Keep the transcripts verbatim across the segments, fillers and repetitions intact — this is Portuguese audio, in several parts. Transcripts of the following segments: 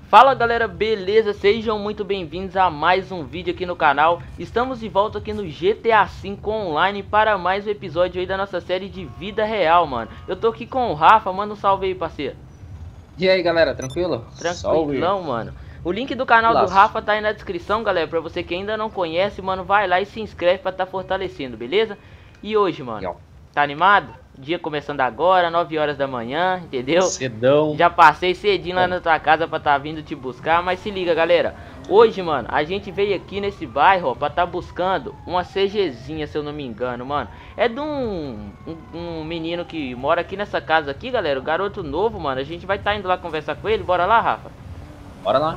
Fala galera, beleza? Sejam muito bem-vindos a mais um vídeo aqui no canal. Estamos de volta aqui no G T A cinco Online para mais um episódio aí da nossa série de vida real, mano. Eu tô aqui com o Rafa, manda um salve aí, parceiro. E aí galera, tranquilo? Tranquilão, mano. O link do canal Laço. do Rafa tá aí na descrição, galera. Pra você que ainda não conhece, mano, vai lá e se inscreve pra tá fortalecendo, beleza? E hoje, mano, Yo. tá animado? Dia começando agora, nove horas da manhã, entendeu? Cedão. Já passei cedinho lá na tua casa pra tá vindo te buscar, mas se liga, galera. Hoje, mano, a gente veio aqui nesse bairro, ó, pra tá buscando uma CGzinha, se eu não me engano, mano. É de um, um, um menino que mora aqui nessa casa aqui, galera, o garoto novo, mano. A gente vai tá indo lá conversar com ele, bora lá, Rafa? Bora lá.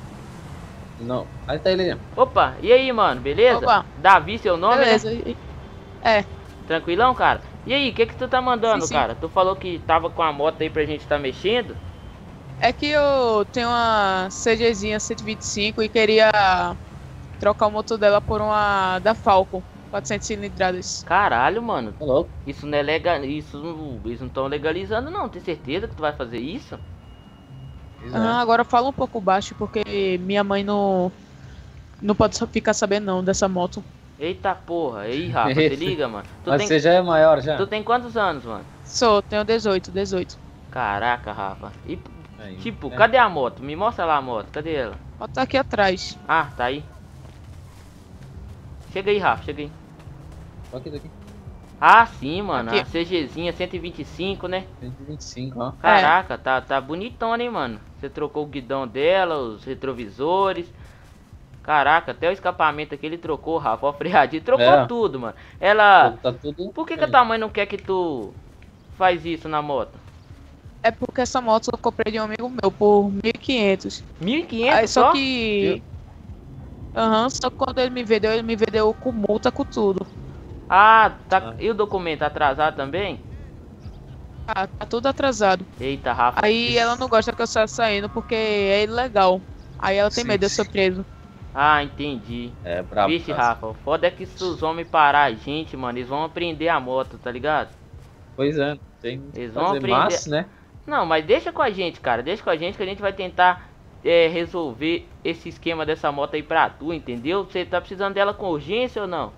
Não, aí tá ele. Opa, e aí, mano, beleza? Opa. Davi, seu nome, beleza. Né? É. Tranquilão, cara? E aí, o que que tu tá mandando, sim, sim. cara? Tu falou que tava com a moto aí pra gente tá mexendo? É que eu tenho uma CGzinha cento e vinte e cinco e queria trocar o motor dela por uma da Falcon, quatrocentos cilindradas. Caralho, mano. Tá louco? Isso não é legal, isso eles não estão legalizando não, tem certeza que tu vai fazer isso? Ah, agora fala um pouco baixo porque minha mãe não não pode só ficar sabendo não dessa moto. Eita porra, aí Rafa, se liga, mano. Tu Mas tem... você já é maior já? Tu tem quantos anos, mano? Sou, tenho dezoito, dezoito. Caraca, Rafa. E, aí, tipo, é. cadê a moto? Me mostra lá a moto, cadê ela? Ela tá aqui atrás. Ah, tá aí. Chega aí, Rafa, chega aí. Tô aqui, tô aqui. Ah, sim, mano, aqui. a CGzinha cento e vinte e cinco, né? cento e vinte e cinco, ó. Caraca, é. tá, tá bonitona, hein, mano. Você trocou o guidão dela, os retrovisores. Caraca, até o escapamento aqui ele trocou, Rafa, ó, freadinho, trocou é. tudo, mano. Ela... Tá tudo... Por que que a tua mãe não quer que tu faz isso na moto? É porque essa moto eu comprei de um amigo meu por mil e quinhentos. mil e quinhentos Aí só? só que... Aham, uhum, só que quando ele me vendeu, ele me vendeu com multa, com tudo. Ah, tá. Ah. E o documento atrasado também? Ah, tá tudo atrasado. Eita, Rafa. Aí isso. Ela não gosta que eu saia saindo porque é ilegal. Aí ela tem sim, medo de eu ser preso. Ah, entendi. É, brabo. Vixe, Rafa, o foda é que se os homens parar a gente, mano, eles vão aprender a moto, tá ligado? Pois é, tem eles vão aprender, massa, né? Não, mas deixa com a gente, cara, deixa com a gente que a gente vai tentar é, resolver esse esquema dessa moto aí pra tu, entendeu? Você tá precisando dela com urgência ou não?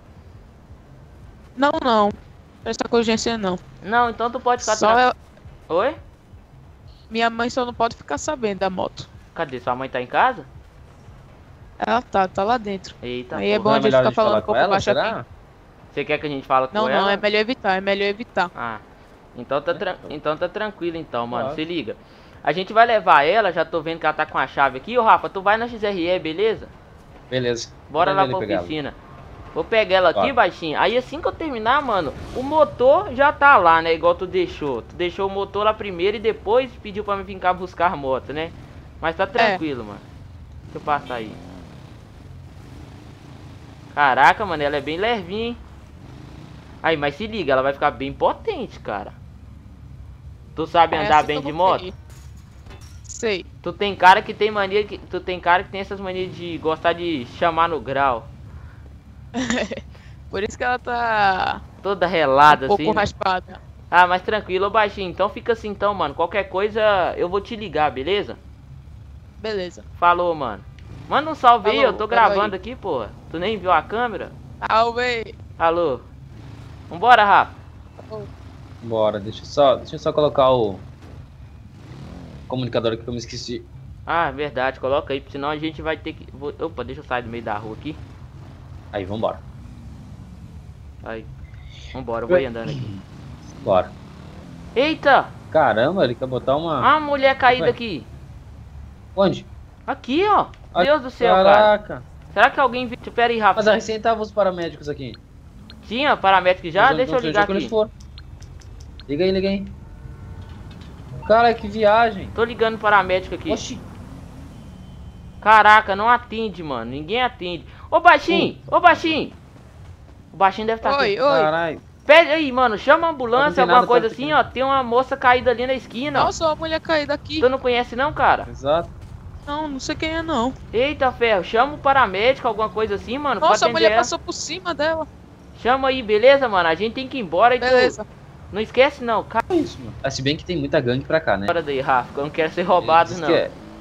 Não, não. Essa com urgência não. Não, então tu pode ficar... Só eu... Oi? Minha mãe só não pode ficar sabendo da moto. Cadê? Sua mãe tá em casa? Ela tá, tá lá dentro. Eita, aí é bom a gente ficar falando um pouco baixo aqui. Você quer que a gente fale com não, ela? Não, não, é melhor evitar, é melhor evitar. Ah, então tá, tra... então tá tranquilo então, mano, claro. Se liga. A gente vai levar ela, já tô vendo que ela tá com a chave aqui. Ô Rafa, tu vai na X R E, beleza? Beleza. Bora lá pra oficina. Vou pegar ela aqui, claro. Baixinho. Aí assim que eu terminar, mano, o motor já tá lá, né? Igual tu deixou. Tu deixou o motor lá primeiro e depois pediu pra mim vir cá buscar a moto, né? Mas tá tranquilo, é. mano. Deixa eu passar aí. Caraca, mano, ela é bem levinha, hein? Aí, mas se liga, ela vai ficar bem potente, cara. Tu sabe andar Essa bem de moto? Sei. sei. Tu tem cara que tem mania que tu tem cara que tem essas manias de gostar de chamar no grau. Por isso que ela tá toda relada um assim. pouco raspada. Ah, mas tranquilo, baixinho. Então fica assim então, mano. Qualquer coisa eu vou te ligar, beleza? Beleza. Falou, mano. Manda um salve Falou, aí, eu tô gravando aí. aqui, porra. Tu nem viu a câmera? Salve. Alô. Vambora, Rafa. Alô. Bora, deixa eu só, deixa eu só colocar o comunicador aqui que eu me esqueci. Ah, verdade, coloca aí, senão a gente vai ter que... Opa, deixa eu sair do meio da rua aqui. Aí, vambora. Aí. Vambora, eu vou ir andando aqui. Bora. Eita! Caramba, ele quer botar uma... Ah, mulher caída aqui. Onde? Aqui, ó. Ai, Deus do céu, caraca. cara. Será que alguém... Pera aí, Rafa. Mas a recém tava os paramédicos aqui. Tinha paramédico já? Mas deixa eu ligar aqui. Liga aí, liga aí. Cara, que viagem. Tô ligando paramédico aqui. Oxi. Caraca, não atende, mano. Ninguém atende. Ô, baixinho. Ô, baixinho. O baixinho deve estar oi, aqui. Oi, oi. Pede aí, mano. Chama a ambulância, alguma coisa assim, ó. Tem uma moça caída ali na esquina. Nossa, uma mulher caída aqui. Tu não conhece não, cara? Exato. Não, não sei quem é não. Eita, ferro. Chama o paramédico, alguma coisa assim, mano. Nossa, a mulher ela. passou por cima dela. Chama aí, beleza, mano? A gente tem que ir embora e beleza. Tu... Não esquece não, cara. É isso, mano. Ah, se bem que tem muita gangue pra cá, né? Bora daí, Rafa. Eu não quero ser roubado, não. Que é...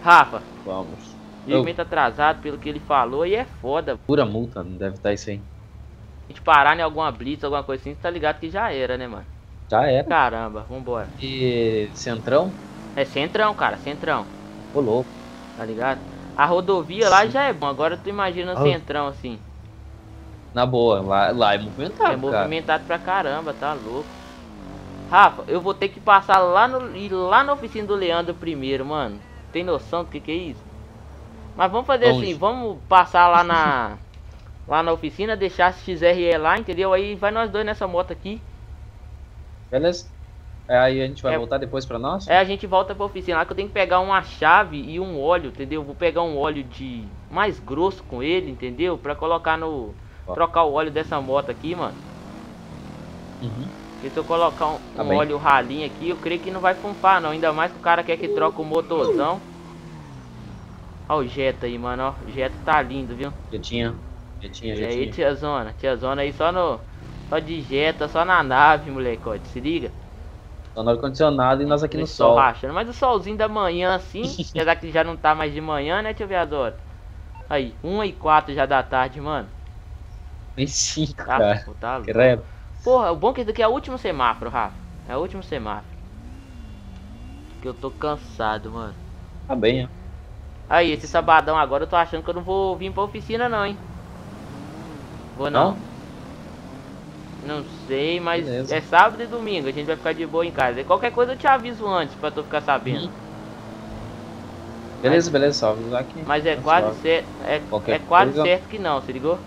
Rafa, Vamos. Digimento atrasado pelo que ele falou e é foda. Pura multa, não deve estar isso aí. A gente parar em alguma blitz, alguma coisa assim, você tá ligado que já era, né, mano? Já era. Caramba, vambora. E Centrão? É centrão, cara, centrão. Ô louco. Tá ligado? A rodovia lá já é bom, agora tu imagina o Ah. centrão assim. Na boa, lá, lá é movimentado, É cara. movimentado pra caramba, tá louco. Rafa, eu vou ter que passar lá no, ir lá na oficina do Leandro primeiro, mano. Tem noção do que que é isso? Mas vamos fazer Onde? assim, vamos passar lá na lá na oficina, deixar esse X R E lá, entendeu? Aí vai nós dois nessa moto aqui. Beleza? É, aí a gente vai É. voltar depois pra nós? É, a gente volta pra oficina lá que eu tenho que pegar uma chave e um óleo, entendeu? Vou pegar um óleo de mais grosso com ele, entendeu? Pra colocar no... Ó. Trocar o óleo dessa moto aqui, mano. Uhum. Porque se eu colocar um, Tá um bem. óleo ralinho aqui, eu creio que não vai funfar não. Ainda mais que o cara quer que troque o motorzão. Olha o Jetta aí, mano, ó. O Jetta tá lindo, viu? Jetinha. Jetinha, E aí, jetinha. tia Zona? Tia Zona aí só no... Só de Jetta, só na nave, molecote. Se liga. Tô no ar-condicionado e nós aqui no Esse sol sol. rachando. Mas o solzinho da manhã assim, apesar que já não tá mais de manhã, né, tio Viador? Aí, uma e quatro já da tarde, mano. Nem cinco, Tá, cara. pô, tá louco. Credo. Porra, o bom é que esse daqui é o último semáforo, Rafa. É o último semáforo. Que eu tô cansado, mano. Tá bem, ó. Aí, esse sabadão agora eu tô achando que eu não vou vir pra oficina não, hein. Vou não. Não sei, mas Beleza. é sábado e domingo, a gente vai ficar de boa em casa. E qualquer coisa eu te aviso antes pra tu ficar sabendo. Hum. Beleza, beleza, só avisar aqui. Mas é Tá quase suave. certo, é, Qualquer é quase coisa- certo que não, se ligou?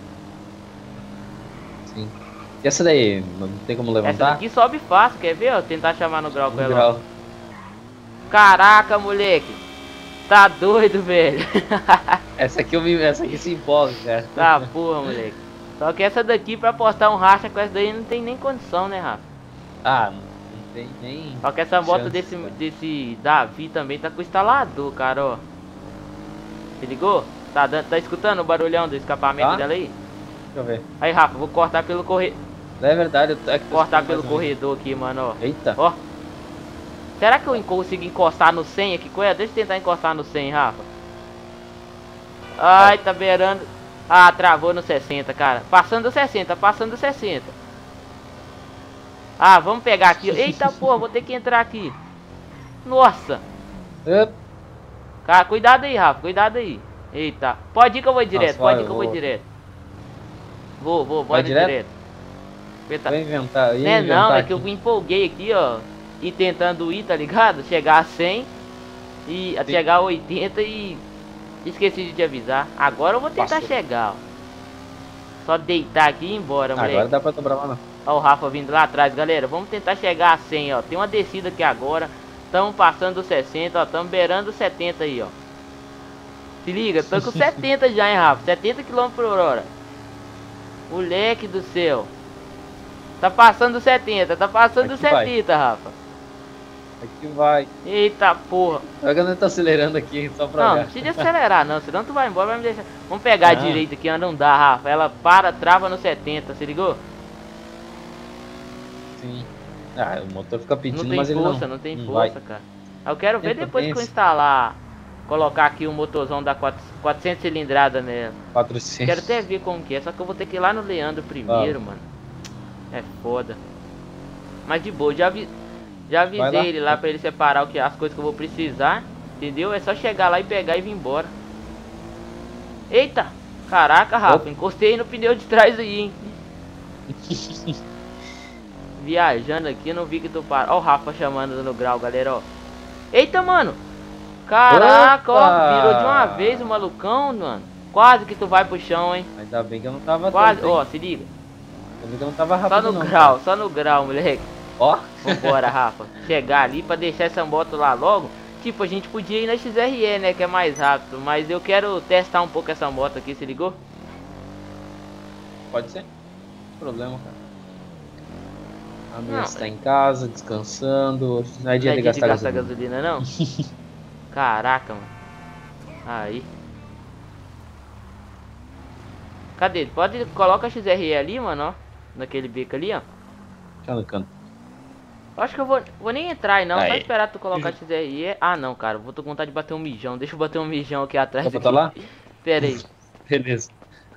Sim. E essa daí, não tem como Essa levantar? daqui sobe fácil, quer ver? Ó, tentar chamar no grau com Um ela. grau. Caraca, moleque. Tá doido, velho. Essa aqui, eu me... essa aqui se empolga, cara. Tá porra, moleque. Só que essa daqui pra postar um racha com essa daí não tem nem condição, né, Rafa? Ah, não tem nem... Só que essa moto chance, desse, cara. desse Davi também tá com instalador, cara, ó. Se ligou? Tá, dando- tá escutando o barulhão do escapamento Tá. dela aí? Deixa eu ver. Aí, Rafa, vou cortar pelo corredor. É verdade, eu tô... é que tô Cortar escutando pelo mais um. corredor aqui, mano, ó. Eita. Ó. Será que eu consigo encostar no cem aqui com ela? Deixa eu tentar encostar no cem, Rafa. Ai, tá beirando. Ah, travou no sessenta, cara. Passando do sessenta, passando do sessenta. Ah, vamos pegar aqui. Eita porra, vou ter que entrar aqui. Nossa. Up. Cara, cuidado aí, Rafa, cuidado aí. Eita. Pode ir que eu vou direto, Nossa, pode vai, ir que eu eu vou vou. direto. Vou, vou, Vai bora direto? direto. Eita. Vou inventar. Não ia é inventar não, é aqui. que eu me empolguei aqui, ó. E tentando ir, tá ligado? Chegar a cem e a Sim. chegar a oitenta e esqueci de te avisar. Agora eu vou tentar Passou. chegar, ó. Só deitar aqui e ir embora, Agora moleque. dá pra dobrar lá, não. Ó o Rafa vindo lá atrás, galera. Vamos tentar chegar a cem, ó. Tem uma descida aqui agora. Estamos passando dos sessenta, ó. Estamos beirando os setenta aí, ó. Se liga, tô com setenta já, hein, Rafa. setenta quilômetros por hora. Moleque do céu. Tá passando dos setenta, tá passando dos Aqui vai. setenta, Rafa. Aqui vai. Eita porra. Olha que eu não tô acelerando aqui, só pra Não, não olhar. precisa de acelerar não, senão tu vai embora, vai me deixar. Vamos pegar a Ah. direita aqui, ó, não dá, Rafa. Ela para, trava no setenta, se ligou? Sim. Ah, o motor fica pedindo, Não tem mas ele força, não. não tem não força, vai. cara. Eu quero ver Tem depois que eu potência. instalar, colocar aqui um motorzão da quatrocentos cilindrada nela. quatrocentos. Quero até ver como que é, só que eu vou ter que ir lá no Leandro primeiro, mano. É foda. Mas de boa, já, vi, já Vai lá. avisei ele lá pra ele separar o que, as coisas que eu vou precisar, entendeu? É só chegar lá e pegar e vir embora. Eita! Caraca, Rafa, Opa. encostei no pneu de trás aí, hein? Viajando aqui, não vi que tu para. Ó o Rafa chamando no grau, galera, ó. Eita, mano! Caraca, ó, Opa! virou de uma vez o malucão, mano. Quase que tu vai pro chão, hein? Ainda bem que eu não tava Quase, tanto, hein? ó, se liga. Ainda bem que eu não tava Só rápido no não, grau, só no grau, moleque. cara. Ó. Vambora, Rafa. Chegar ali pra deixar essa moto lá logo. Tipo, a gente podia ir na X R E, né? Que é mais rápido. Mas eu quero testar um pouco essa moto aqui, se ligou? Pode ser. Não tem problema, cara. A minha Não, está em casa, descansando. Hoje não é dia Não é de dia de gastar gastar gasolina. gasolina, não? Caraca, mano. Aí. Cadê? Pode, coloca a X R E ali, mano, ó. Naquele beco ali, ó. Deixa no canto. Acho que eu vou, vou nem entrar aí não, Aí. só esperar tu colocar X R E. Ah não, cara, vou tô com vontade de bater um mijão. Deixa eu bater um mijão aqui atrás. Quer botar lá? Pera aí. Beleza.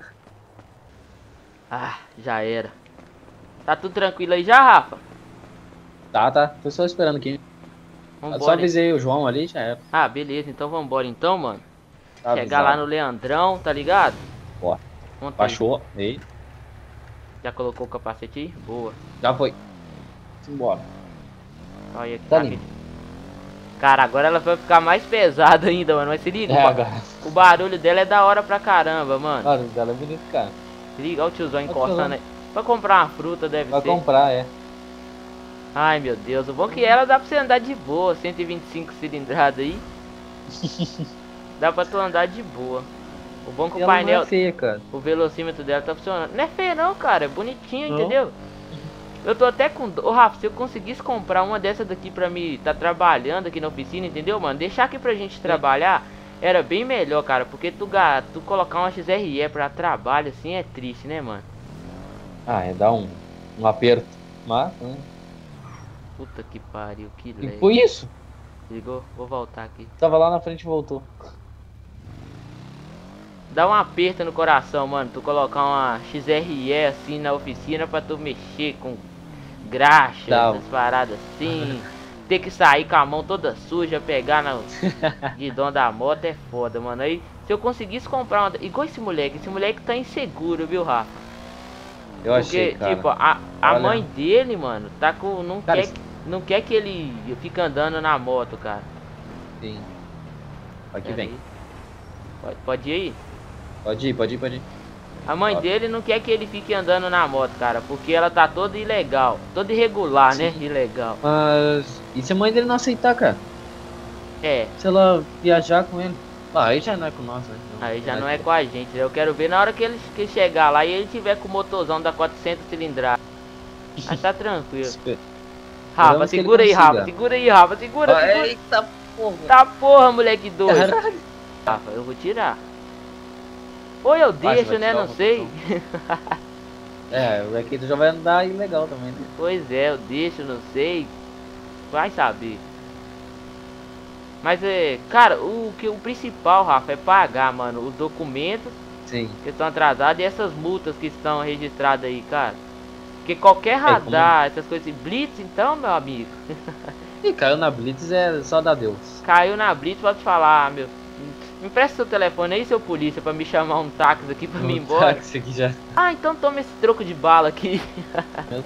Ah, já era. Tá tudo tranquilo aí já, Rafa? Tá, tá. Tô só esperando aqui. Eu Vambora. só avisei o João ali, já era. Ah, beleza, então vambora então, mano. Tá Chegar avisado. lá no Leandrão, tá ligado? Ó, Monta aí. baixou. Ei, Já colocou o capacete aí? Boa. já foi. Simbora. Olha aqui. Tá tá lindo. aqui. Cara, agora ela vai ficar mais pesada ainda, mano. Mas se liga, É, o ba- agora. o barulho dela é da hora pra caramba, mano. Olha, o dela é bonito, cara. Se liga, olha o tiozão Olha o encostando tiozão. aí. Pra comprar uma fruta deve Vai ser. comprar, é. Ai, meu Deus. O bom é que ela dá pra você andar de boa. cento e vinte e cinco cilindrada aí. Dá pra tu andar de boa. O bom é que E o ela não painel, é feia, cara. o velocímetro dela tá funcionando. Não é feio não, cara. É bonitinho, Não. entendeu? Eu tô até com... Ô, Rafa, se eu conseguisse comprar uma dessa daqui pra mim tá trabalhando aqui na oficina, entendeu, mano? Deixar aqui pra gente trabalhar era bem melhor, cara. Porque tu, ga- tu colocar uma X R E pra trabalho assim é triste, né, mano? Ah, é dar um, um aperto. Mas, hum. Puta que pariu, que E leve. foi isso. Ligou? Vou voltar aqui. Tava lá na frente e voltou. Dá um aperto no coração, mano. Tu colocar uma X R E assim na oficina pra tu mexer com graxa, Dá. essas paradas assim. Ter que sair com a mão toda suja, pegar no guidão da moto é foda, mano. Aí, se eu conseguisse comprar uma... Igual esse moleque. Esse moleque tá inseguro, viu, Rafa? Eu achei, Porque, cara. tipo, a, a Olha. mãe dele, mano, tá com... Não, Cara, quer, isso- não quer que ele fique andando na moto, cara. Sim. Aqui Pera vem. aí. Pode, pode ir aí? Pode ir, pode ir, pode ir. A mãe Ó. dele não quer que ele fique andando na moto, cara, porque ela tá toda ilegal, toda irregular, né? Ilegal. Mas. E se a mãe dele não aceitar, cara? É, Se ela viajar com ele? Ah, aí já não é com nós, né? Não. aí já não é com a gente. Eu quero ver na hora que ele que chegar lá e ele tiver com o motorzão da quatrocentos cilindradas. Mas tá tranquilo. Espe- Rafa, Esperamos que ele segura aí, Rafa, consiga. segura aí, Rafa, segura, Ah, segura. eita porra! Tá porra, moleque doido. Caralho! Rafa, eu vou tirar. Ou eu Vai, deixo, vai né? tirar Não o sei. É, o aqui já vai andar ilegal também, né? Pois é, eu deixo, não sei. Vai saber. Mas é, cara, o que o principal, Rafa, é pagar, mano, os documentos Sim. que estão atrasados e essas multas que estão registradas aí, cara. Porque qualquer radar, essas coisas assim, Blitz, então, meu amigo, E caiu na Blitz é só dar Deus. caiu na Blitz, pode falar, ah, meu. Me empresta seu telefone aí, seu polícia, pra me chamar um táxi aqui pra mim ir embora. Táxi aqui já. Ah, então toma esse troco de bala aqui. Meu.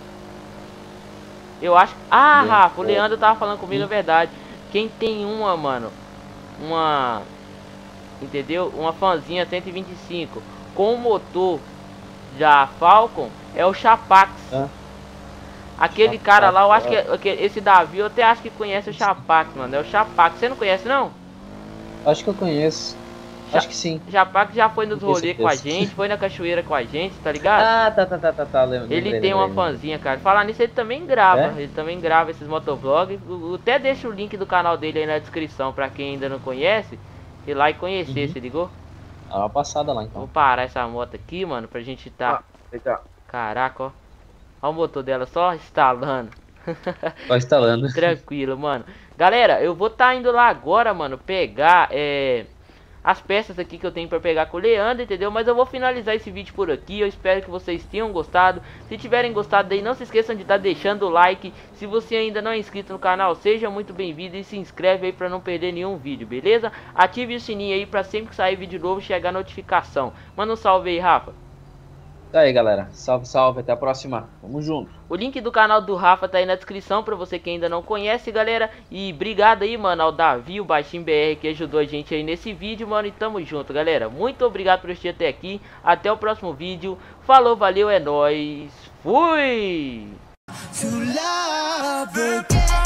Eu acho. Ah, Meu Rafa, o Deus. Leandro tava falando comigo a verdade. Quem tem uma, mano, uma. Entendeu? Uma fanzinha cento e vinte e cinco com o motor da Falcon é o Chapax. Hã? Aquele Chapax, cara lá, eu acho ó. que, é- que esse Davi eu até acho que conhece o Chapax, mano. É o Chapax. Você não conhece, não? Acho que eu conheço. Já- Acho que sim. Chapax já foi nos Não tenho rolês com a certeza. gente, foi na cachoeira com a gente, tá ligado? Ah, tá, tá, tá, tá, tá. Lembro, Ele lembrei, tem uma lembrei, lembrei. fanzinha, cara. Falar nisso, ele também grava. É? Ele também grava esses motovlogs. Eu- eu até deixo o link do canal dele aí na descrição pra quem ainda não conhece. Ir lá e conhecer, Uhum. se ligou? Dá uma passada lá Vou então. parar essa moto aqui, mano, pra gente tá. Legal. Caraca, ó. Olha o motor dela só instalando. Só instalando. Tranquilo, mano. Galera, eu vou tá indo lá agora, mano, pegar é, as peças aqui que eu tenho pra pegar com o Leandro, entendeu? Mas eu vou finalizar esse vídeo por aqui. Eu espero que vocês tenham gostado. Se tiverem gostado aí, não se esqueçam de estar deixando o like. Se você ainda não é inscrito no canal, seja muito bem-vindo e se inscreve aí pra não perder nenhum vídeo, beleza? Ative o sininho aí pra sempre que sair vídeo novo chegar a notificação. Manda um salve aí, Rafa. Tá aí, galera. Salve, salve. Até a próxima. Tamo junto. O link do canal do Rafa tá aí na descrição pra você que ainda não conhece, galera. E obrigado aí, mano, ao Davi, o Baixinho B R, que ajudou a gente aí nesse vídeo, mano. E tamo junto, galera. Muito obrigado por assistir até aqui. Até o próximo vídeo. Falou, valeu, é nóis. Fui! To love again.